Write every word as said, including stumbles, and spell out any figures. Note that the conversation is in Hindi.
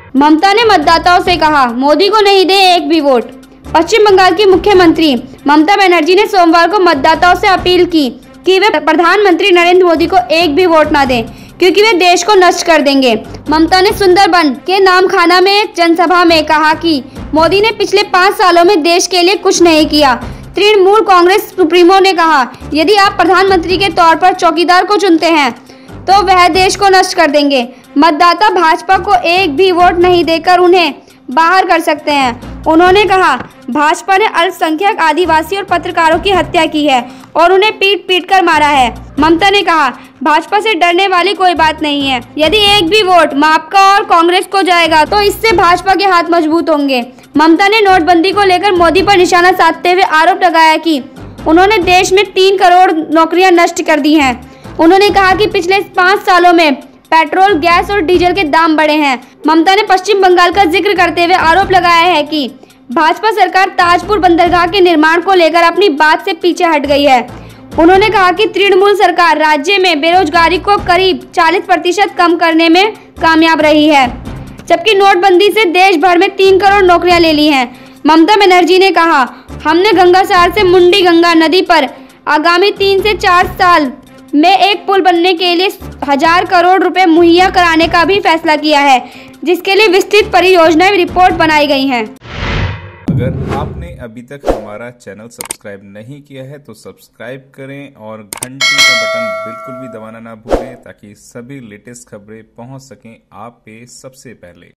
ममता ने मतदाताओं से कहा, मोदी को नहीं दे एक भी वोट। पश्चिम बंगाल की मुख्यमंत्री ममता बनर्जी ने सोमवार को मतदाताओं से अपील की कि वे प्रधानमंत्री नरेंद्र मोदी को एक भी वोट ना दें, क्योंकि वे देश को नष्ट कर देंगे। ममता ने सुंदरबन के नामखाना में एक जनसभा में कहा कि मोदी ने पिछले पाँच सालों में देश के लिए कुछ नहीं किया। तृणमूल कांग्रेस सुप्रीमो ने कहा, यदि आप प्रधानमंत्री के तौर पर चौकीदार को चुनते हैं तो वह देश को नष्ट कर देंगे। मतदाता भाजपा को एक भी वोट नहीं देकर उन्हें बाहर कर सकते हैं। उन्होंने कहा, भाजपा ने अल्पसंख्यक, आदिवासी और पत्रकारों की हत्या की है और उन्हें पीट पीट कर मारा है। ममता ने कहा, भाजपा से डरने वाली कोई बात नहीं है। यदि एक भी वोट माकपा और कांग्रेस को जाएगा तो इससे भाजपा के हाथ मजबूत होंगे। ममता ने नोटबंदी को लेकर मोदी पर निशाना साधते हुए आरोप लगाया कि उन्होंने देश में तीन करोड़ नौकरियां नष्ट कर दी हैं। उन्होंने कहा कि पिछले पाँच सालों में पेट्रोल, गैस और डीजल के दाम बढ़े हैं। ममता ने पश्चिम बंगाल का जिक्र करते हुए आरोप लगाया है कि भाजपा सरकार ताजपुर बंदरगाह के निर्माण को लेकर अपनी बात से पीछे हट गई है। उन्होंने कहा कि तृणमूल सरकार राज्य में बेरोजगारी को करीब चालीस प्रतिशत कम करने में कामयाब रही है, जबकि नोटबंदी से देश भर में तीन करोड़ नौकरियां ले ली हैं। ममता बनर्जी ने कहा, हमने गंगासार से मुंडी गंगा नदी पर आगामी तीन से चार साल में एक पुल बनने के लिए हजार करोड़ रुपए मुहैया कराने का भी फैसला किया है, जिसके लिए विस्तृत परियोजना रिपोर्ट बनाई गई है। अगर आपने अभी तक हमारा चैनल सब्सक्राइब नहीं किया है तो सब्सक्राइब करें और घंटी का बटन बिल्कुल भी दबाना ना भूलें, ताकि सभी लेटेस्ट खबरें पहुंच सकें आप पे सबसे पहले।